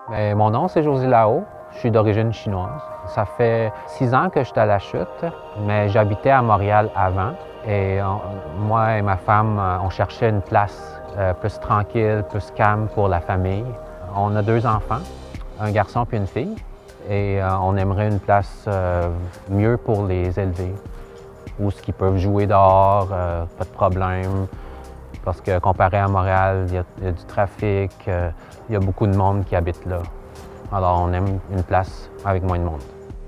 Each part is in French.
Bien, mon nom, c'est José Lao. Je suis d'origine chinoise. Ça fait 6 ans que je suis à La Chute, mais j'habitais à Montréal avant. Et moi et ma femme, on cherchait une place plus tranquille, plus calme pour la famille. On a 2 enfants, un garçon puis une fille. Et on aimerait une place mieux pour les élever, où ils peuvent jouer dehors, pas de problème. Parce que comparé à Montréal, il y a du trafic, il y a beaucoup de monde qui habite là. Alors on aime une place avec moins de monde.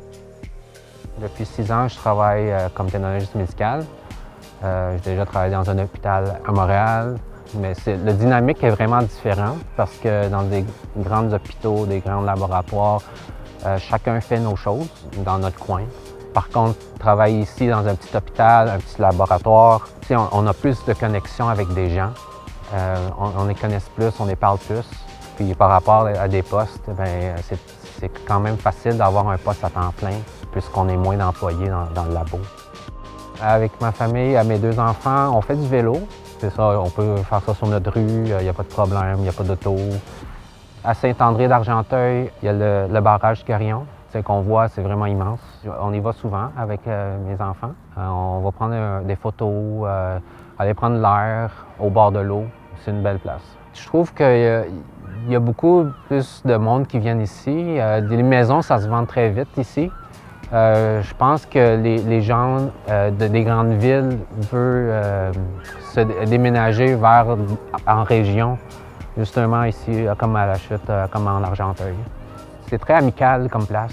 Depuis 6 ans, je travaille comme technologiste médical. J'ai déjà travaillé dans un hôpital à Montréal, mais le dynamique est vraiment différent parce que dans des grands hôpitaux, des grands laboratoires, chacun fait nos choses dans notre coin. Par contre, travailler ici dans un petit hôpital, un petit laboratoire, on a plus de connexion avec des gens. On les connaît plus, on les parle plus. Puis par rapport à des postes, c'est quand même facile d'avoir un poste à temps plein puisqu'on est moins d'employés dans le labo. Avec ma famille, mes 2 enfants, on fait du vélo. C'est ça, on peut faire ça sur notre rue, il n'y a pas de problème, il n'y a pas d'auto. À Saint-André d'Argenteuil, il y a le barrage Carillon. C'est qu'on voit, c'est vraiment immense. On y va souvent avec mes enfants. On va prendre des photos, aller prendre l'air au bord de l'eau. C'est une belle place. Je trouve qu'il y a beaucoup plus de monde qui viennent ici. Les maisons, ça se vend très vite ici. Je pense que les gens des grandes villes veulent se déménager en région, justement ici, comme à La Chute, comme en Argenteuil. C'est très amical comme place.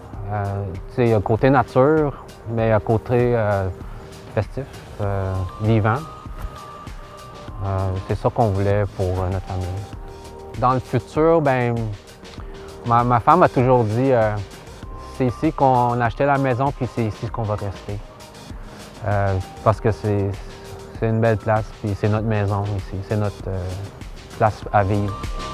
Il y a côté nature, mais il y a côté festif, vivant. C'est ça qu'on voulait pour notre famille. Dans le futur, ma femme a toujours dit c'est ici qu'on a acheté la maison, puis c'est ici qu'on va rester. Parce que c'est une belle place, puis c'est notre maison ici, c'est notre place à vivre.